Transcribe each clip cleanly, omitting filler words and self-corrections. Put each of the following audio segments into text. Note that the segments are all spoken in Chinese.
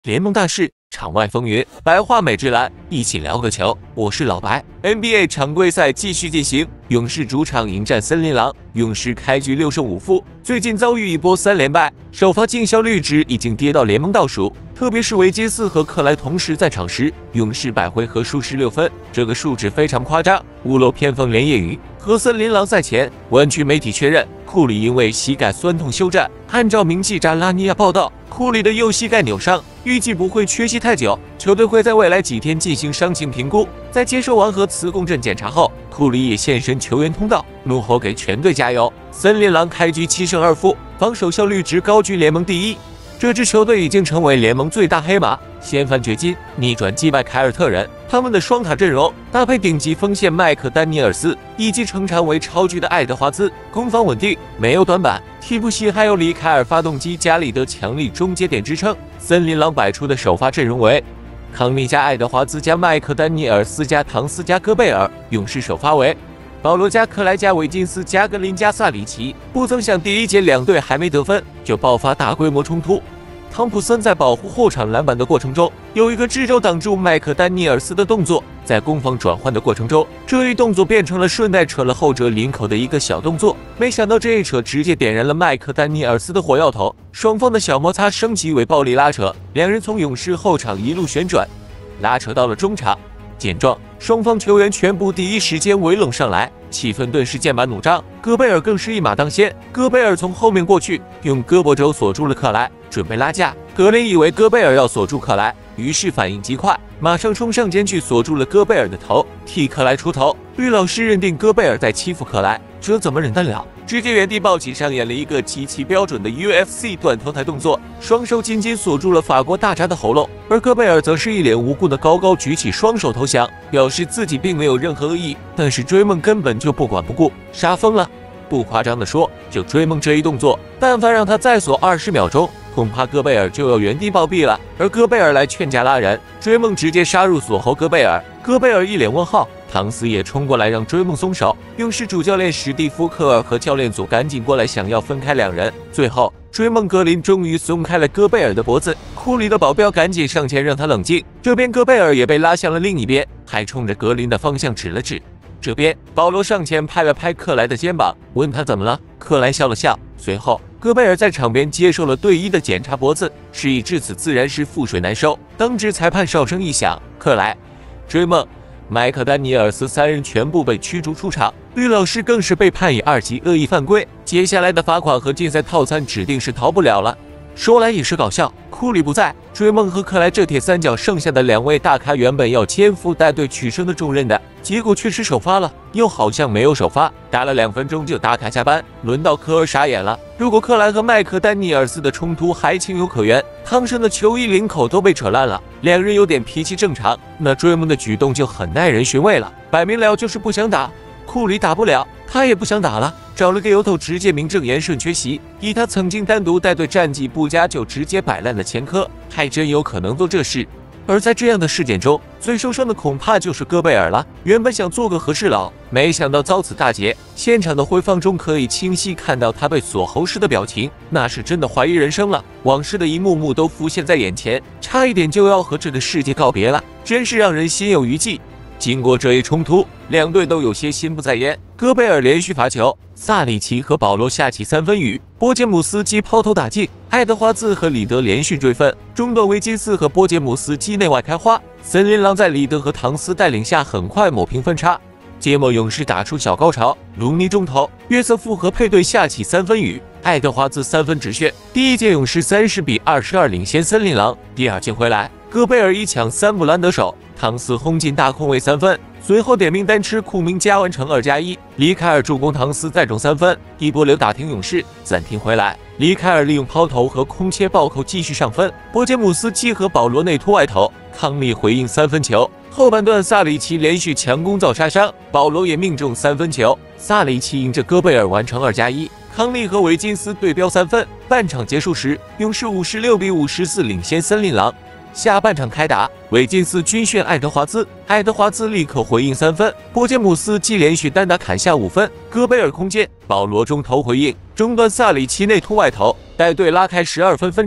联盟大事，场外风云，白话美职篮，一起聊个球。我是老白。NBA 常规赛继续进行，勇士主场迎战森林狼。勇士开局6胜5负，最近遭遇一波3连败，首发进效率值已经跌到联盟倒数。特别是维金斯和克莱同时在场时，勇士100回合输16分，这个数值非常夸张。屋漏偏逢连夜雨。和森林狼赛前，湾区媒体确认库里因为膝盖酸痛休战。按照名记者拉尼亚报道，库里的右膝盖扭伤，预计不会缺席太久，球队会在未来几天进行伤情评估。在接受完核磁共振检查后，库里也现身球员通道，怒吼给全队加油。森林狼开局7胜2负，防守效率值高居联盟第一。这支球队已经成为联盟最大黑马，掀翻掘金，逆转击败凯尔特人。他们的双塔阵容搭配顶级锋线麦克丹尼尔斯以及成长为超巨的爱德华兹，攻防稳定，没有短板。替补席还有里凯尔发动机加里德强力终结点支撑。森林狼摆出的首发阵容为康利加爱德华兹加麦克丹尼尔斯加唐斯加戈贝尔，勇士首发为保罗加克莱加维金斯加格林加萨里奇。不曾想第一节两队还没得分就爆发大规模冲突。汤普森在保护后场篮板的过程中，有一个支肘挡住麦克丹尼尔斯的动作，在攻防转换的过程中，这一动作变成了顺带扯了后者领口的一个小动作。没想到这一扯直接点燃了麦克丹尼尔斯的火药头，双方的小摩擦升级为暴力拉扯，两人从勇士后场一路旋转，拉扯到了中场。见状，双方球员全部第一时间围拢上来，气氛顿时剑拔弩张。戈贝尔更是一马当先，戈贝尔从后面过去，用胳膊肘锁住了克莱，准备拉架。格林以为戈贝尔要锁住克莱，于是反应极快，马上冲上前去锁住了戈贝尔的头，替克莱出头。绿老师认定戈贝尔在欺负克莱，这怎么忍得了？直接原地抱起，上演了一个极其标准的 UFC 断头台动作，双手紧紧锁住了法国大闸的喉咙，而戈贝尔则是一脸无辜的高高举起双手投降，表示自己并没有任何恶意。但是追梦根本就不管不顾，杀疯了。不夸张的说，就追梦这一动作，但凡让他再锁20秒钟，恐怕戈贝尔就要原地暴毙了。而戈贝尔来劝架拉人，追梦直接杀入锁喉戈贝尔，戈贝尔一脸问号。唐斯也冲过来让追梦松手，勇士主教练史蒂夫科尔和教练组赶紧过来想要分开两人。最后追梦格林终于松开了戈贝尔的脖子，库里的保镖赶紧上前让他冷静。这边戈贝尔也被拉向了另一边，还冲着格林的方向指了指。这边保罗上前拍了拍克莱的肩膀，问他怎么了。克莱笑了笑，随后戈贝尔在场边接受了队医的检查脖子，事已至此自然是覆水难收。当值裁判哨声一响，克莱、追梦、麦克丹尼尔斯3人全部被驱逐出场，绿老师更是被判以2级恶意犯规，接下来的罚款和禁赛套餐指定是逃不了了。说来也是搞笑，库里不在，追梦和克莱这铁三角剩下的2位大咖原本要肩负带队取胜的重任的，结果确实首发了，又好像没有首发，打了2分钟就打卡下班。轮到科尔傻眼了，如果克莱和麦克丹尼尔斯的冲突还情有可原，汤神的球衣领口都被扯烂了，两人有点脾气正常，那追梦的举动就很耐人寻味了，摆明了就是不想打。库里打不了，他也不想打了，找了个由头直接名正言顺缺席。以他曾经单独带队战绩不佳就直接摆烂的前科，还真有可能做这事。而在这样的事件中，最受伤的恐怕就是戈贝尔了。原本想做个和事佬，没想到遭此大劫。现场的回放中可以清晰看到他被锁喉时的表情，那是真的怀疑人生了。往事的一幕幕都浮现在眼前，差一点就要和这个世界告别了，真是让人心有余悸。经过这一冲突，两队都有些心不在焉。戈贝尔连续罚球，萨里奇和保罗下起3分雨，波杰姆斯基抛投打进，爱德华兹和里德连续追分，中段维金斯和波杰姆斯基内外开花。森林狼在里德和唐斯带领下很快抹平分差。揭幕勇士打出小高潮，卢尼中投，约瑟夫和佩顿下起3分雨，爱德华兹3分直线。第一节勇士30比22领先森林狼。第二节回来，戈贝尔1抢3不拦得手，唐斯轰进大空位3分，随后点名单吃库明加完成2+1，里凯尔助攻唐斯再中3分，一波流打停勇士。暂停回来，里凯尔利用抛投和空切暴扣继续上分，波杰姆斯基和保罗内突外投，康利回应3分球。后半段萨里奇连续强攻造杀伤，保罗也命中3分球，萨里奇迎着戈贝尔完成2+1，康利和维金斯对标3分。半场结束时，勇士56比54领先森林狼。下半场开打，维金斯均炫爱德华兹，爱德华兹立刻回应3分，波杰姆斯基连续单打砍下5分，戈贝尔空间，保罗中投回应，中段萨里奇内突外投，带队拉开12分分差。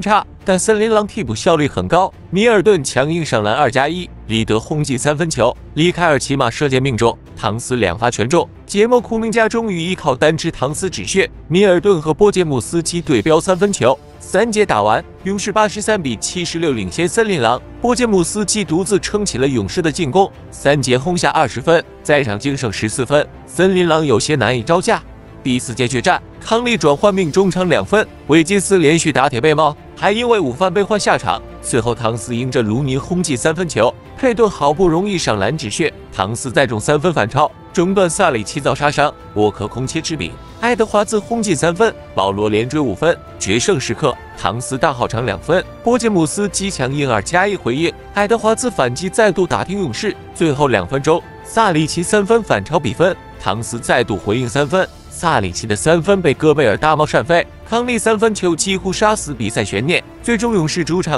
但森林狼替补效率很高，米尔顿强硬上篮2+1，里德轰进3分球，里凯尔骑马射箭命中，唐斯2发全中。节目库明加终于依靠单吃唐斯止血，米尔顿和波杰姆斯基对标3分球。3节打完，勇士83-76领先森林狼，波杰姆斯基独自撑起了勇士的进攻，3节轰下20分，在场净胜14分，森林狼有些难以招架。第4节决战，康利转换命中场2分，维金斯连续打铁被帽，还因为午饭被换下场。随后唐斯迎着卢尼轰进3分球，佩顿好不容易上篮止血，唐斯再中3分反超，中段萨里奇遭杀伤，沃克空切吃饼，爱德华兹轰进3分，保罗连追5分。决胜时刻，唐斯大号场2分，波杰姆斯基强硬2+1回应，爱德华兹反击再度打停勇士。最后2分钟，萨里奇3分反超比分，唐斯再度回应3分。萨里奇的3分被戈贝尔大帽扇飞，康利3分球几乎杀死比赛悬念。最终勇士主场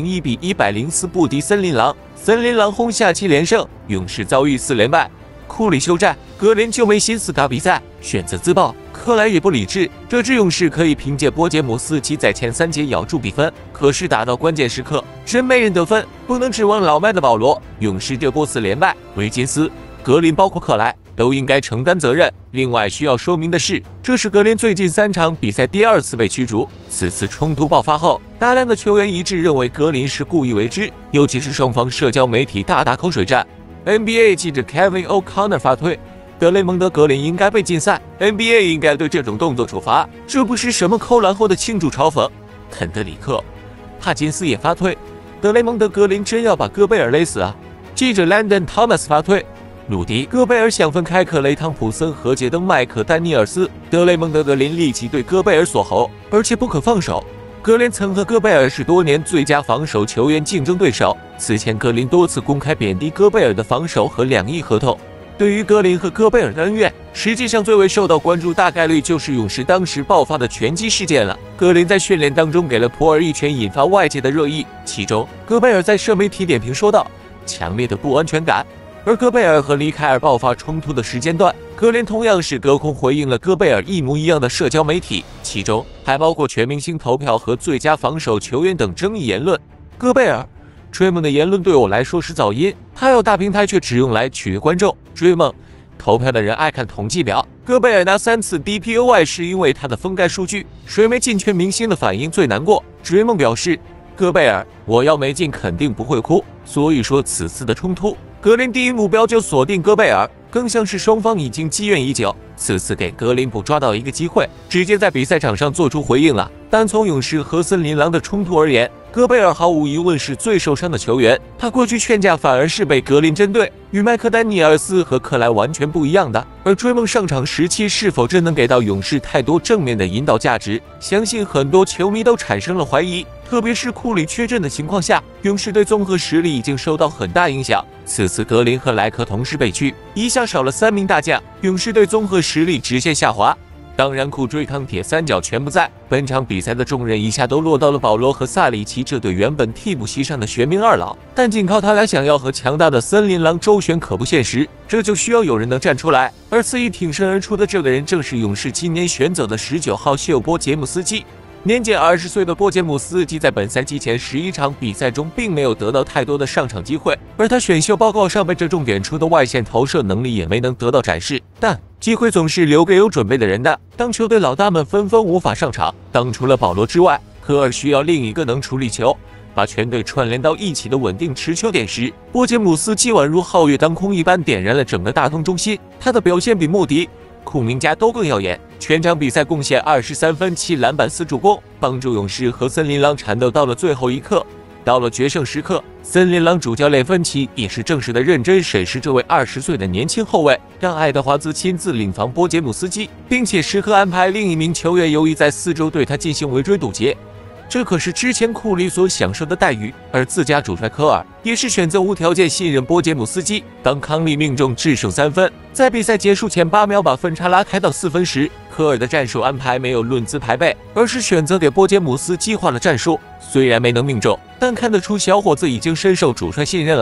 101-104不敌森林狼，森林狼轰下7连胜，勇士遭遇4连败。库里休战，格林就没心思打比赛，选择自爆。克莱也不理智，这支勇士可以凭借波杰姆斯基在前3节咬住比分，可是打到关键时刻，真没人得分，不能指望老迈的保罗。勇士这波4连败，维金斯、格林包括克莱都应该承担责任。另外需要说明的是，这是格林最近3场比赛第2次被驱逐。此次冲突爆发后，大量的球员一致认为格林是故意为之，尤其是双方社交媒体大打口水战。NBA 记者 Kevin O'Connor 发推，德雷蒙德·格林应该被禁赛 ，NBA 应该对这种动作处罚，这不是什么扣篮后的庆祝嘲讽。肯德里克·帕金斯也发推，德雷蒙德·格林真要把戈贝尔勒死啊！记者 Landon Thomas 发推，鲁迪·戈贝尔想分开克雷·汤普森和杰登·麦克丹尼尔斯，德雷蒙德·格林立即对戈贝尔锁喉，而且不可放手。格林曾和戈贝尔是多年最佳防守球员竞争对手，此前格林多次公开贬低戈贝尔的防守和2亿合同。对于格林和戈贝尔的恩怨，实际上最为受到关注大概率就是勇士当时爆发的拳击事件了。格林在训练当中给了普尔一拳，引发外界的热议，其中戈贝尔在社媒体点评说道：“强烈的不安全感。”而戈贝尔和里凯尔爆发冲突的时间段，格林同样是隔空回应了戈贝尔一模一样的社交媒体，其中还包括全明星投票和最佳防守球员等争议言论。戈贝尔：追梦的言论对我来说是噪音，他有大平台却只用来取悦观众。追梦投票的人爱看统计表，戈贝尔拿3次 DPOY 是因为他的封盖数据，谁没进全明星的反应最难过。追梦表示：戈贝尔，我要没进肯定不会哭。所以说此次的冲突，格林第一目标就锁定戈贝尔，更像是双方已经积怨已久。此次给格林捕抓到一个机会，直接在比赛场上做出回应了。单从勇士和森林狼的冲突而言，戈贝尔毫无疑问是最受伤的球员，他过去劝架反而是被格林针对，与麦克丹尼尔斯和克莱完全不一样的。而追梦上场时期是否真能给到勇士太多正面的引导价值，相信很多球迷都产生了怀疑。特别是库里缺阵的情况下，勇士队综合实力已经受到很大影响。此次格林和莱克同时被驱，一下少了3名大将，勇士队综合实力直线下滑。当然，库追康铁三角全不在，本场比赛的重任一下都落到了保罗和萨里奇这对原本替补席上的玄冥二老，但仅靠他俩想要和强大的森林狼周旋可不现实，这就需要有人能站出来。而此役挺身而出的这个人，正是勇士今年选走的19号秀波杰姆斯基。年仅20岁的波杰姆斯基在本赛季前11场比赛中并没有得到太多的上场机会，而他选秀报告上被这重点出的外线投射能力也没能得到展示。但机会总是留给有准备的人的。当球队老大们纷纷无法上场，当除了保罗之外，科尔需要另一个能处理球，把全队串联到一起的稳定持球点时，波杰姆斯基宛如皓月当空一般点燃了整个大东中心。他的表现比穆迪、库明加都更耀眼，全场比赛贡献23分、7篮板、4助攻，帮助勇士和森林狼缠斗到了最后一刻。到了决胜时刻，森林狼主教练芬奇也是正式的认真审视这位20岁的年轻后卫，让爱德华兹亲自领防波杰姆斯基，并且时刻安排另一名球员由于在4周对他进行围追堵截。这可是之前库里所享受的待遇，而自家主帅科尔也是选择无条件信任波杰姆斯基。当康利命中制胜3分，在比赛结束前8秒把分差拉开到4分时，科尔的战术安排没有论资排辈，而是选择给波杰姆斯基换了战术。虽然没能命中，但看得出小伙子已经深受主帅信任了。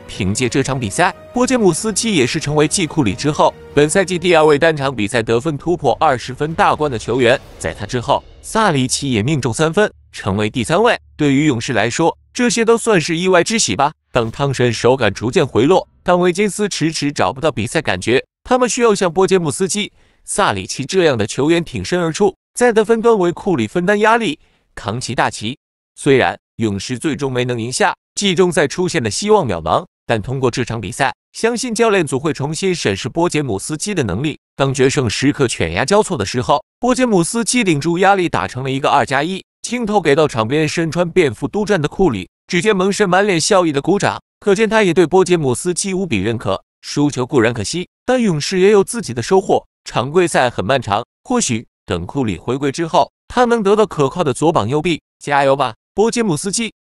凭借这场比赛，波杰姆斯基也是成为继库里之后本赛季第2位单场比赛得分突破20分大关的球员。在他之后，萨里奇也命中3分，成为第3位。对于勇士来说，这些都算是意外之喜吧。当汤神手感逐渐回落，但维金斯迟迟找不到比赛感觉，他们需要像波杰姆斯基、萨里奇这样的球员挺身而出，在得分端为库里分担压力，扛起大旗。虽然勇士最终没能赢下，季中赛出现的希望渺茫，但通过这场比赛，相信教练组会重新审视波杰姆斯基的能力。当决胜时刻犬牙交错的时候，波杰姆斯基顶住压力打成了一个2+1，镜头给到场边身穿便服督战的库里，只见蒙神满脸笑意的鼓掌，可见他也对波杰姆斯基无比认可。输球固然可惜，但勇士也有自己的收获。常规赛很漫长，或许等库里回归之后，他能得到可靠的左膀右臂。加油吧，波杰姆斯基！